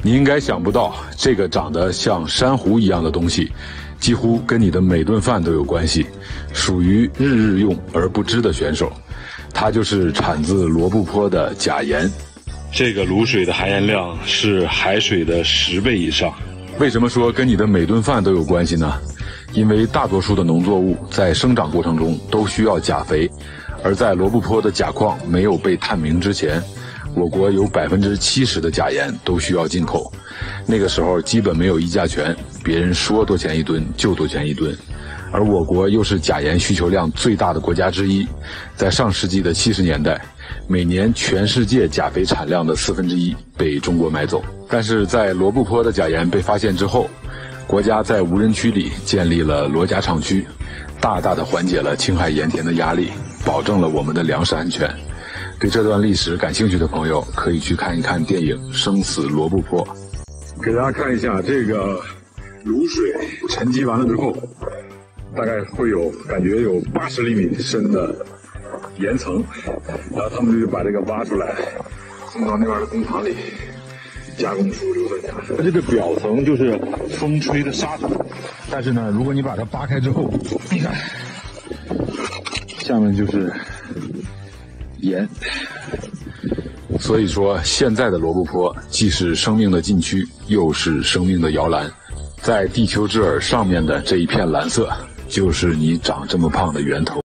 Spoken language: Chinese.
你应该想不到，这个长得像珊瑚一样的东西，几乎跟你的每顿饭都有关系，属于日日用而不知的选手。它就是产自罗布泊的钾盐。这个卤水的含盐量是海水的10倍以上。为什么说跟你的每顿饭都有关系呢？因为大多数的农作物在生长过程中都需要钾肥，而在罗布泊的钾矿没有被探明之前，我国有70%的钾盐都需要进口。那个时候基本没有议价权，别人说多钱一吨就多钱一吨。而我国又是钾盐需求量最大的国家之一，在上世纪的70年代，每年全世界钾肥产量的1/4被中国买走。但是在罗布泊的钾盐被发现之后，国家在无人区里建立了罗钾厂区，大大的缓解了青海盐田的压力，保证了我们的粮食安全。对这段历史感兴趣的朋友，可以去看一看电影《生死罗布泊》。给大家看一下这个卤水沉积完了之后，大概会感觉有80厘米深的盐层，然后他们就把这个挖出来，送到那边的工厂里加工出硫酸钾。它这个表层就是风吹的沙土，但是呢，如果你把它扒开之后，你看下面就是盐。所以说，现在的罗布泊既是生命的禁区，又是生命的摇篮。在地球之耳上面的这一片蓝色，就是你长这么胖的源头。